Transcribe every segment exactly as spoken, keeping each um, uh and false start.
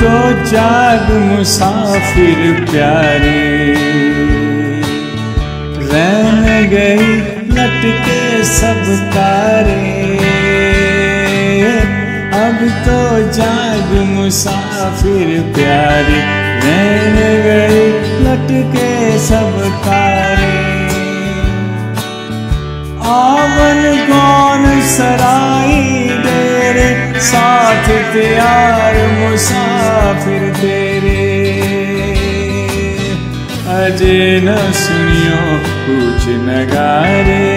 तो जाग मुसाफिर प्यारे, रह गई लटके सब तारे। अब तो जाग मुसाफिर प्यारे, रह गई लटके सब तारे। आवन कौन सराई तेरे, साथ तैयार मुसाफिर तेरे। अजे न सुनियो कुछ नगारे,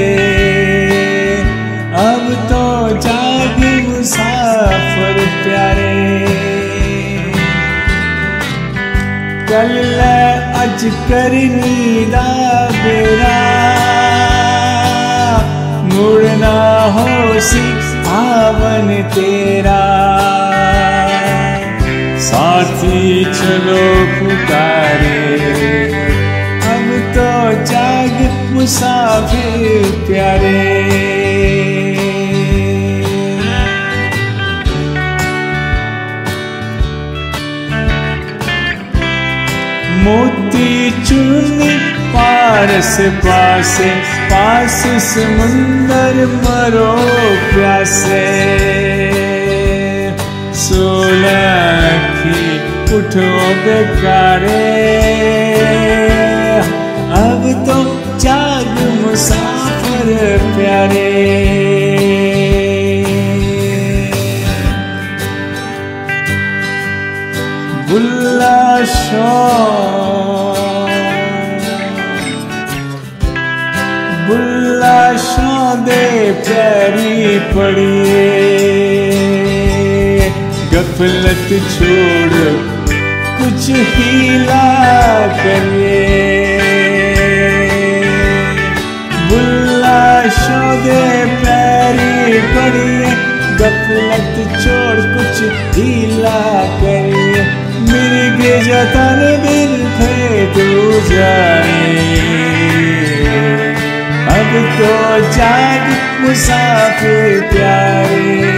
अब तो जागे मुसाफिर प्यारे। कल अज करनी दा बेरा, मुड़ना हो सी आवन तेरा। साथी चलो पुकारे, अब तो जाग मुसाफिर प्यारे। मोती चुनी पारस पासे, पास समुंदर मरो प्यासे। सोलखी उठो बेकारे, अब तो जाग मुसाफिर प्यारे। बुल्ला शाह बुल्ला शाह दे प्यारी पड़िए, गफलत छोड़ कुछ हीला करिए। बुल्ला शाह दे प्यारी पड़िए, गफलत छोड़ कुछ हीला करिए। मिर्ग जतन दिल थे तू जाए, अब तो जाग मुसाफिर प्यारे।